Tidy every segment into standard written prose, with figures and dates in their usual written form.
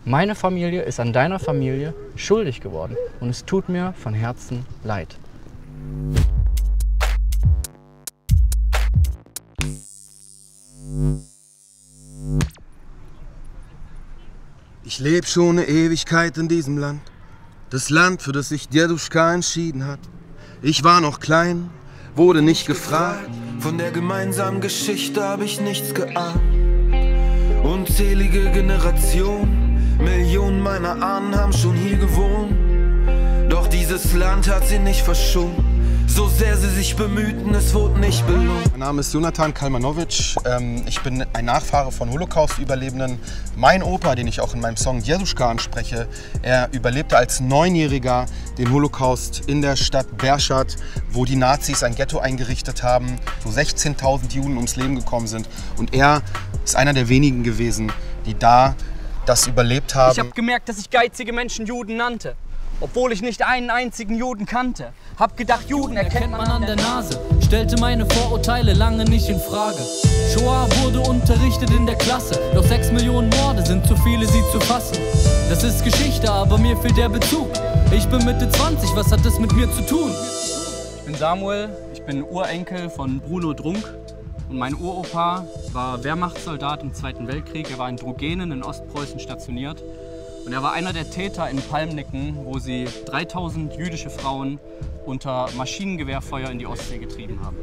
Meine Familie ist an deiner Familie schuldig geworden und es tut mir von Herzen leid. Ich lebe schon eine Ewigkeit in diesem Land. Das Land, für das sich Djeduschka entschieden hat. Ich war noch klein, wurde nicht gefragt. Von der gemeinsamen Geschichte habe ich nichts geahnt. Unzählige Generationen, Millionen meiner Ahnen haben schon hier gewohnt. Doch dieses Land hat sie nicht verschont. So sehr sie sich bemühten, es wurde nicht belohnt. Mein Name ist Jonathan Kalmanovic. Ich bin ein Nachfahre von Holocaust-Überlebenden. Mein Opa, den ich auch in meinem Song Djeduschka anspreche, er überlebte als 9-Jähriger den Holocaust in der Stadt Berchad, wo die Nazis ein Ghetto eingerichtet haben, wo 16.000 Juden ums Leben gekommen sind. Und er ist einer der wenigen gewesen, die da das überlebt haben. Ich habe gemerkt, dass ich geizige Menschen Juden nannte. Obwohl ich nicht einen einzigen Juden kannte. Hab gedacht, Juden erkennt man an der Nase. Stellte meine Vorurteile lange nicht in Frage. Shoah wurde unterrichtet in der Klasse. Doch 6 Millionen Morde sind zu viele, sie zu fassen. Das ist Geschichte, aber mir fehlt der Bezug. Ich bin Mitte 20, was hat das mit mir zu tun? Ich bin Samuel, ich bin Urenkel von Bruno Drunk. Und mein Uropa war Wehrmachtssoldat im Zweiten Weltkrieg. Er war in Drogenen in Ostpreußen stationiert. Und er war einer der Täter in Palmnicken, wo sie 3000 jüdische Frauen unter Maschinengewehrfeuer in die Ostsee getrieben haben.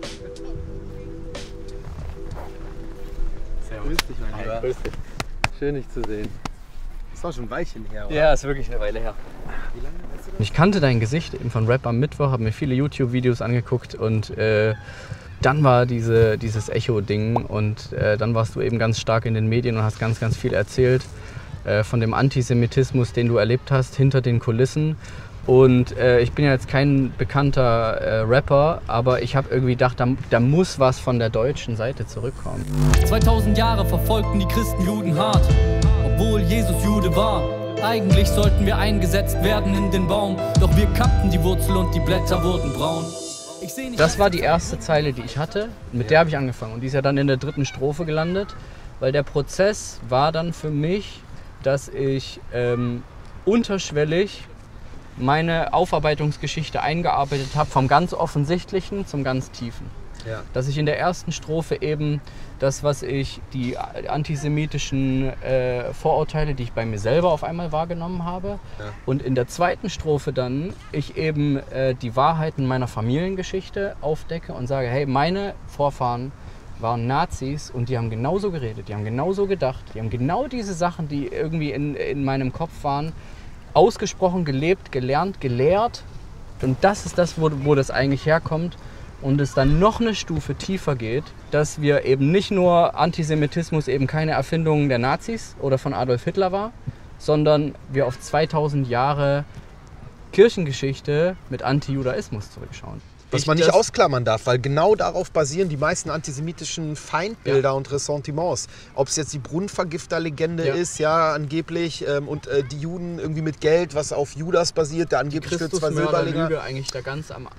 Grüß dich, mein Lieber. Grüß dich. Schön, dich zu sehen. Das war schon ein Weilchen her, oder? Ja, ist wirklich eine Weile her. Wie lange weißt du das? Ich kannte dein Gesicht eben von Rap am Mittwoch, habe mir viele YouTube-Videos angeguckt und dann war dieses Echo-Ding und dann warst du eben ganz stark in den Medien und hast ganz, ganz viel erzählt von dem Antisemitismus, den du erlebt hast, hinter den Kulissen. Und ich bin ja jetzt kein bekannter Rapper, aber ich habe irgendwie gedacht, da muss was von der deutschen Seite zurückkommen. 2000 Jahre verfolgten die Christen Juden hart, obwohl Jesus Jude war. Eigentlich sollten wir eingesetzt werden in den Baum, doch wir kappten die Wurzel und die Blätter wurden braun. Das war die erste Zeile, die ich hatte, mit der habe ich angefangen. Und die ist ja dann in der 3. Strophe gelandet, weil der Prozess war dann für mich, dass ich unterschwellig meine Aufarbeitungsgeschichte eingearbeitet habe, vom ganz Offensichtlichen zum ganz Tiefen. Ja. Dass ich in der ersten Strophe eben das, was ich, die antisemitischen Vorurteile, die ich bei mir selber auf einmal wahrgenommen habe, Ja. und in der 2. Strophe dann ich eben die Wahrheiten meiner Familiengeschichte aufdecke und sage, hey, meine Vorfahren waren Nazis und die haben genauso geredet, die haben genauso gedacht, die haben genau diese Sachen, die irgendwie in meinem Kopf waren, ausgesprochen, gelebt, gelernt, gelehrt. Und das ist das, wo das eigentlich herkommt. Und es dann noch eine Stufe tiefer geht, dass wir eben nicht nur Antisemitismus eben keine Erfindung der Nazis oder von Adolf Hitler war, sondern wir auf 2000 Jahre Kirchengeschichte mit Antijudaismus zurückschauen. Was man nicht ausklammern darf, weil genau darauf basieren die meisten antisemitischen Feindbilder und Ressentiments. Ob es jetzt die Brunnenvergifter-Legende ist, ja, angeblich, und die Juden irgendwie mit Geld, was auf Judas basiert, der angeblich für 2 Silberlinge. Lüge eigentlich da ganz am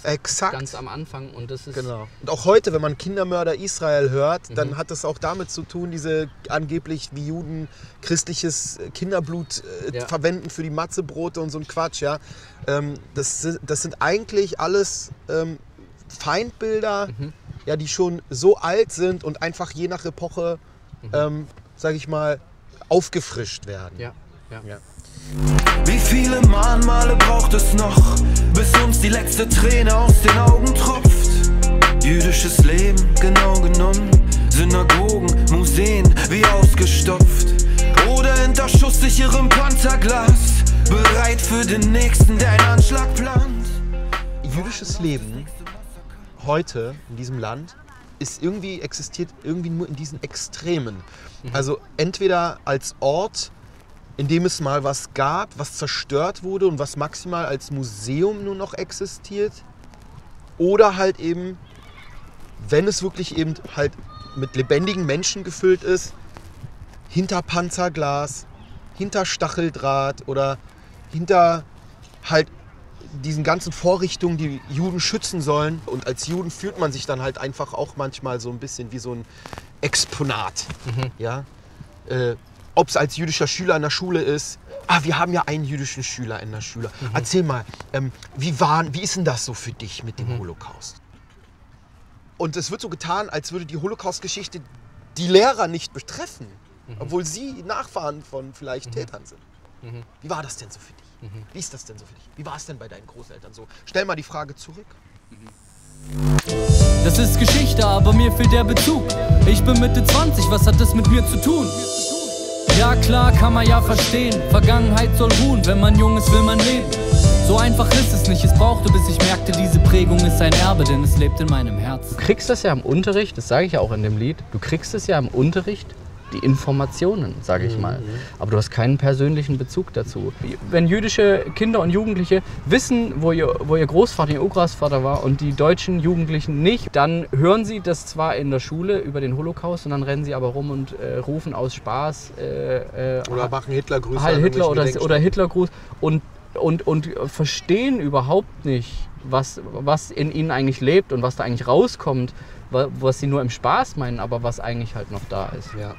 Anfang. Und das ist genau. Und auch heute, wenn man Kindermörder Israel hört, dann hat das auch damit zu tun, diese angeblich wie Juden christliches Kinderblut verwenden für die Matzebrote und so ein Quatsch, ja. Das sind eigentlich alles Feindbilder, ja, die schon so alt sind und einfach je nach Epoche, sage ich mal, aufgefrischt werden. Ja. Wie viele Mahnmale braucht es noch, bis uns die letzte Träne aus den Augen tropft? Jüdisches Leben, genau genommen, Synagogen, Museen wie ausgestopft. Oder hinter schusssicherem Panzerglas, bereit für den Nächsten, der einen Anschlag plant. Jüdisches Leben heute in diesem Land existiert irgendwie nur in diesen Extremen. Also entweder als Ort, in dem es mal was gab, was zerstört wurde und was maximal als Museum nur noch existiert, oder halt eben, wenn es wirklich eben halt mit lebendigen Menschen gefüllt ist, hinter Panzerglas, hinter Stacheldraht oder hinter halt diesen ganzen Vorrichtungen, die Juden schützen sollen. Und als Juden fühlt man sich dann halt einfach auch manchmal so ein bisschen wie so ein Exponat. Ja? ob es als jüdischer Schüler in der Schule ist. Wir haben ja einen jüdischen Schüler in der Schule. Erzähl mal, wie ist denn das so für dich mit dem Holocaust? Und es wird so getan, als würde die Holocaust-Geschichte die Lehrer nicht betreffen, obwohl sie Nachfahren von vielleicht Tätern sind. Wie war das denn so für dich? Wie ist das denn so für dich? Wie war es denn bei deinen Großeltern so? Stell mal die Frage zurück. Das ist Geschichte, aber mir fehlt der Bezug. Ich bin Mitte 20, was hat das mit mir zu tun? Ja klar, kann man ja verstehen. Vergangenheit soll ruhen, wenn man jung ist, will man leben. So einfach ist es nicht, es brauchte, bis ich merkte, diese Prägung ist ein Erbe, denn es lebt in meinem Herzen. Du kriegst das ja im Unterricht, das sage ich ja auch in dem Lied, du kriegst es ja im Unterricht, die Informationen, sage ich mal. Aber du hast keinen persönlichen Bezug dazu. Wenn jüdische Kinder und Jugendliche wissen, wo ihr Großvater, ihr Urgroßvater war und die deutschen Jugendlichen nicht, dann hören sie das zwar in der Schule über den Holocaust und dann rennen sie aber rum und rufen aus Spaß oder machen Hitlergrüße Heil Hitler oder Hitlergruß und verstehen überhaupt nicht, was in ihnen eigentlich lebt und was da eigentlich rauskommt, was sie nur im Spaß meinen, aber was eigentlich halt noch da ist. Ja.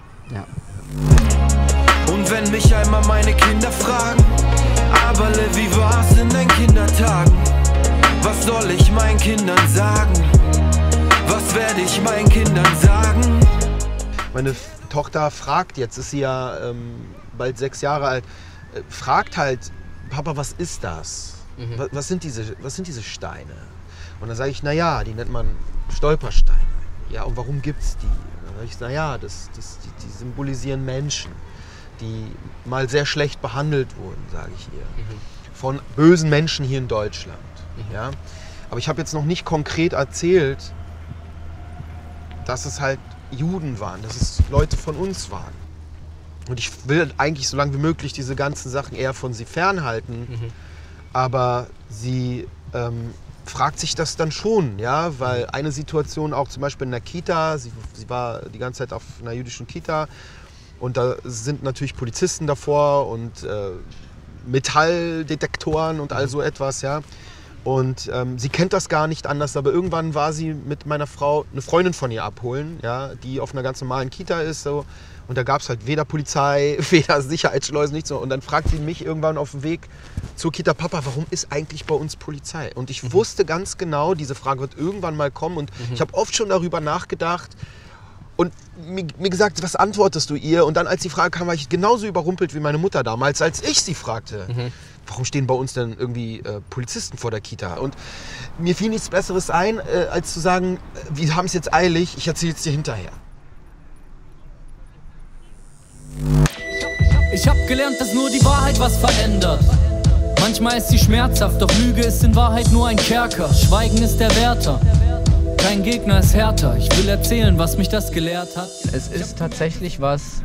Und wenn mich einmal meine Kinder fragen, Aberle, wie war's in deinen Kindertagen? Was soll ich meinen Kindern sagen? Was werde ich meinen Kindern sagen? Meine Tochter fragt, jetzt ist sie ja bald 6 Jahre alt, fragt halt, Papa, was ist das? Was sind diese Steine? Und dann sage ich, naja, die nennt man Stolpersteine. Ja, und warum gibt's die? Dann sage ich, naja, die symbolisieren Menschen, die mal sehr schlecht behandelt wurden, sage ich ihr. Von bösen Menschen hier in Deutschland. Ja? Aber ich habe jetzt noch nicht konkret erzählt, dass es halt Juden waren, dass es Leute von uns waren. Und ich will eigentlich so lange wie möglich diese ganzen Sachen eher von sie fernhalten. Aber sie fragt sich das dann schon, ja, weil eine Situation auch zum Beispiel in der Kita, sie war die ganze Zeit auf einer jüdischen Kita und da sind natürlich Polizisten davor und Metalldetektoren und all so etwas, ja. Und sie kennt das gar nicht anders, aber irgendwann war sie mit meiner Frau eine Freundin von ihr abholen, ja, die auf einer ganz normalen Kita ist, so. Und da gab es halt weder Polizei, weder Sicherheitsschleusen, nichts so. Und dann fragt sie mich irgendwann auf dem Weg zur Kita, Papa, warum ist eigentlich bei uns Polizei? Und ich wusste ganz genau, diese Frage wird irgendwann mal kommen. Und ich habe oft schon darüber nachgedacht und mir gesagt, was antwortest du ihr? Und dann, als die Frage kam, war ich genauso überrumpelt wie meine Mutter damals, als ich sie fragte. Warum stehen bei uns denn irgendwie Polizisten vor der Kita? Und mir fiel nichts Besseres ein, als zu sagen, wir haben es jetzt eilig, ich erzähle es dir hinterher. Ich hab gelernt, dass nur die Wahrheit was verändert. Manchmal ist sie schmerzhaft, doch Lüge ist in Wahrheit nur ein Kerker. Schweigen ist der Wärter, kein Gegner ist härter. Ich will erzählen, was mich das gelehrt hat. Es ist tatsächlich was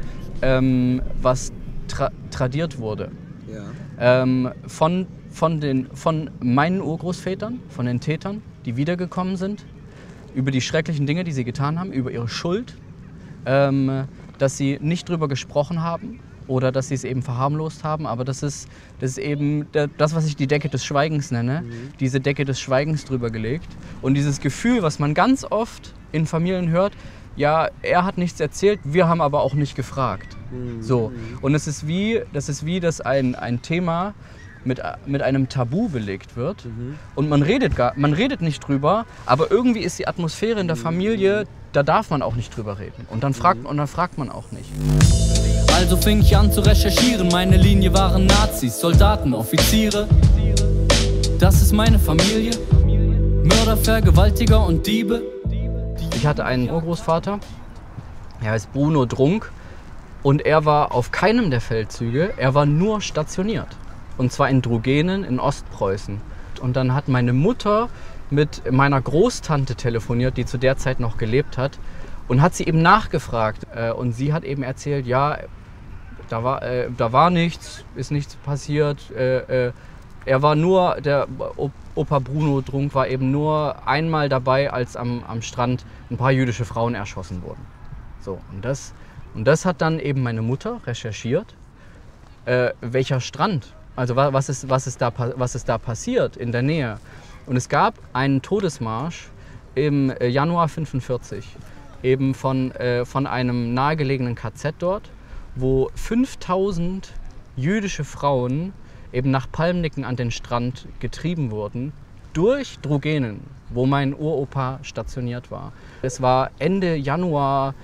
tradiert wurde. Ja. Von meinen Urgroßvätern, von den Tätern, die wiedergekommen sind, über die schrecklichen Dinge, die sie getan haben, über ihre Schuld, dass sie nicht drüber gesprochen haben oder dass sie es eben verharmlost haben, aber das ist eben das, was ich die Decke des Schweigens nenne, diese Decke des Schweigens drüber gelegt und dieses Gefühl, was man ganz oft in Familien hört, ja, er hat nichts erzählt, wir haben aber auch nicht gefragt. So. Und das ist wie, dass ein Thema mit einem Tabu belegt wird und man redet nicht drüber, aber irgendwie ist die Atmosphäre in der Familie, da darf man auch nicht drüber reden und dann fragt man auch nicht. Also fing ich an zu recherchieren, meine Linie waren Nazis, Soldaten, Offiziere. Das ist meine Familie, Mörder, Vergewaltiger und Diebe. Ich hatte einen Urgroßvater, er heißt Bruno Drunk und er war auf keinem der Feldzüge, er war nur stationiert. Und zwar in Drugenen in Ostpreußen. Und dann hat meine Mutter mit meiner Großtante telefoniert, die zu der Zeit noch gelebt hat, und hat sie eben nachgefragt. Und sie hat eben erzählt, ja, da war nichts, ist nichts passiert. Er war nur, der Opa Bruno Drunk war eben nur einmal dabei, als am Strand ein paar jüdische Frauen erschossen wurden. So, und das hat dann eben meine Mutter recherchiert, welcher Strand. Also was ist da passiert in der Nähe? Und es gab einen Todesmarsch im Januar 1945, eben von einem nahegelegenen KZ dort. wo 5000 jüdische Frauen eben nach Palmnicken an den Strand getrieben wurden, durch Drogenen, wo mein Uropa stationiert war. Es war Ende Januar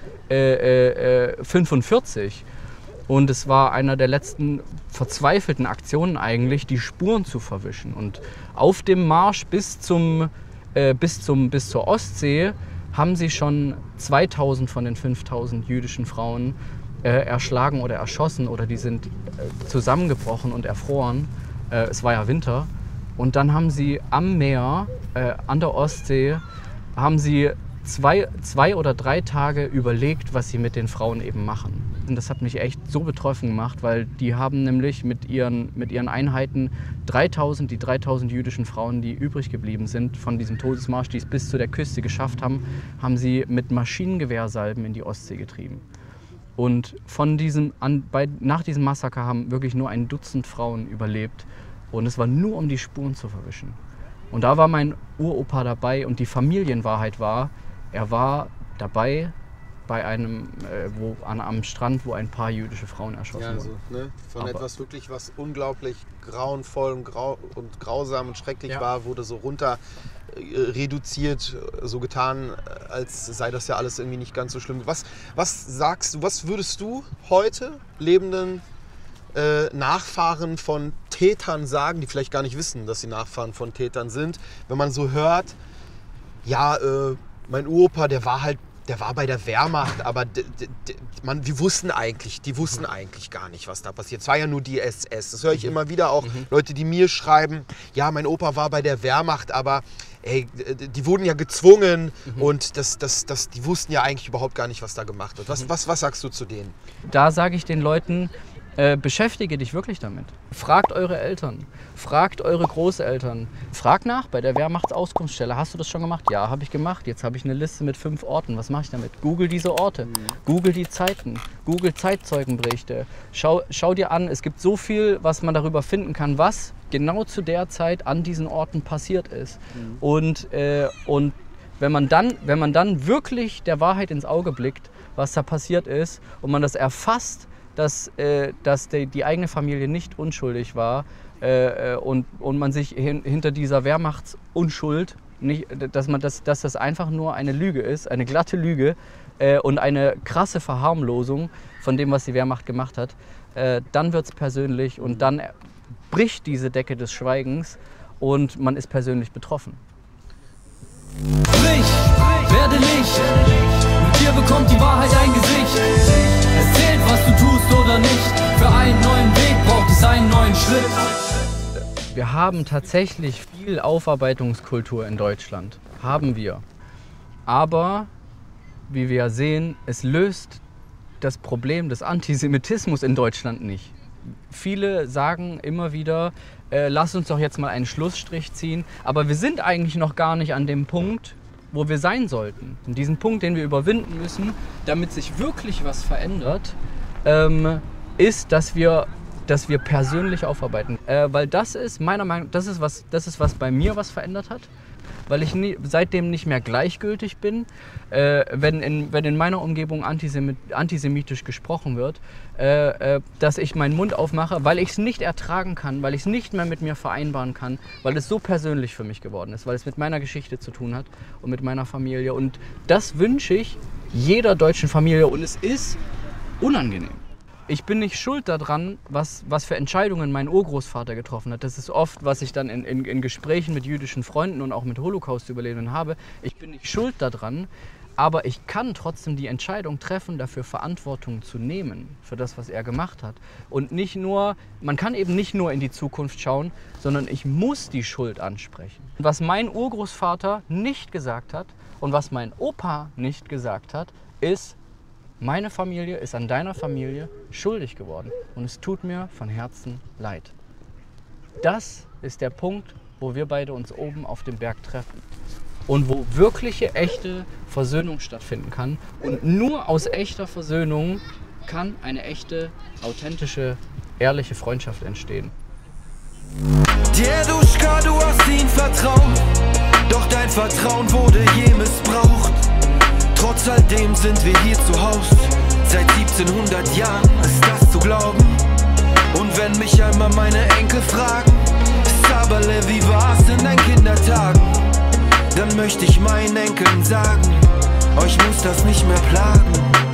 1945 und es war einer der letzten verzweifelten Aktionen eigentlich, die Spuren zu verwischen. Und auf dem Marsch bis zur Ostsee haben sie schon 2000 von den 5000 jüdischen Frauen erschlagen oder erschossen oder die sind zusammengebrochen und erfroren. Es war ja Winter. Und dann haben sie am Meer, an der Ostsee, haben sie zwei oder drei Tage überlegt, was sie mit den Frauen eben machen. Und das hat mich echt so betroffen gemacht, weil die haben nämlich mit ihren Einheiten die 3000 jüdischen Frauen, die übrig geblieben sind von diesem Todesmarsch, die es bis zu der Küste geschafft haben, haben sie mit Maschinengewehrsalben in die Ostsee getrieben. Und nach diesem Massaker haben wirklich nur ein Dutzend Frauen überlebt. Und es war nur, um die Spuren zu verwischen. Und da war mein Uropa dabei und die Familienwahrheit war, er war dabei bei einem, am Strand, wo ein paar jüdische Frauen erschossen wurden. Ne? Von etwas wirklich, was unglaublich grauenvoll und grausam und schrecklich war, wurde so runter reduziert, so getan, als sei das ja alles irgendwie nicht ganz so schlimm. Was sagst du, was würdest du heute lebenden Nachfahren von Tätern sagen, die vielleicht gar nicht wissen, dass sie Nachfahren von Tätern sind, wenn man so hört, ja, mein Uropa, der war bei der Wehrmacht, aber die wussten eigentlich gar nicht, was da passiert. Es war ja nur die SS. Das höre ich immer wieder auch. Leute, die mir schreiben, ja, mein Opa war bei der Wehrmacht, aber ey, die wurden ja gezwungen und die wussten ja eigentlich überhaupt gar nicht, was da gemacht wird. Was sagst du zu denen? Da sage ich den Leuten, beschäftige dich wirklich damit. Fragt eure Eltern, fragt eure Großeltern, fragt nach bei der Wehrmachtsauskunftsstelle. Hast du das schon gemacht? Ja, habe ich gemacht. Jetzt habe ich eine Liste mit 5 Orten. Was mache ich damit? Google diese Orte, Google die Zeiten, Google Zeitzeugenberichte. Schau dir an, es gibt so viel, was man darüber finden kann, was genau zu der Zeit an diesen Orten passiert ist. Und wenn man dann wirklich der Wahrheit ins Auge blickt, was da passiert ist und man das erfasst, dass die eigene Familie nicht unschuldig war und man sich hinter dieser Wehrmachtsunschuld, dass das einfach nur eine Lüge ist, eine glatte Lüge und eine krasse Verharmlosung von dem, was die Wehrmacht gemacht hat, dann wird es persönlich und dann bricht diese Decke des Schweigens und man ist persönlich betroffen. Werde Licht, mit dir bekommt die Wahrheit ein Gesicht. Es zählt, was du tust oder nicht. Für einen neuen Weg braucht es einen neuen Schritt. Wir haben tatsächlich viel Aufarbeitungskultur in Deutschland. Haben wir. Aber, wie wir ja sehen, es löst das Problem des Antisemitismus in Deutschland nicht. Viele sagen immer wieder, lass uns doch jetzt mal einen Schlussstrich ziehen. Aber wir sind eigentlich noch gar nicht an dem Punkt, wo wir sein sollten. Und diesen Punkt, den wir überwinden müssen, damit sich wirklich was verändert, ist, dass wir persönlich aufarbeiten. Weil das ist meiner Meinung nach, das ist was bei mir was verändert hat. Weil ich seitdem nicht mehr gleichgültig bin, wenn in meiner Umgebung antisemitisch gesprochen wird, dass ich meinen Mund aufmache, weil ich es nicht ertragen kann, weil ich es nicht mehr mit mir vereinbaren kann, weil es so persönlich für mich geworden ist, weil es mit meiner Geschichte zu tun hat und mit meiner Familie. Und das wünsche ich jeder deutschen Familie und es ist unangenehm. Ich bin nicht schuld daran, was für Entscheidungen mein Urgroßvater getroffen hat. Das ist oft, was ich dann in Gesprächen mit jüdischen Freunden und auch mit Holocaust-Überlebenden habe. Ich bin nicht schuld daran, aber ich kann trotzdem die Entscheidung treffen, dafür Verantwortung zu nehmen, für das, was er gemacht hat. Und man kann eben nicht nur in die Zukunft schauen, sondern ich muss die Schuld ansprechen. Was mein Urgroßvater nicht gesagt hat und was mein Opa nicht gesagt hat, ist, meine Familie ist an deiner Familie schuldig geworden und es tut mir von Herzen leid. Das ist der Punkt, wo wir beide uns oben auf dem Berg treffen und wo wirkliche, echte Versöhnung stattfinden kann. Und nur aus echter Versöhnung kann eine echte, authentische, ehrliche Freundschaft entstehen. Dir, Duschka, du hast ihn vertraut, doch dein Vertrauen wurde je missbraucht. Trotz alledem sind wir hier zu Haus. Seit 1700 Jahren ist das zu glauben. Und wenn mich einmal meine Enkel fragen, Sabale, wie war's in deinen Kindertagen? Dann möchte ich meinen Enkeln sagen, euch muss das nicht mehr plagen.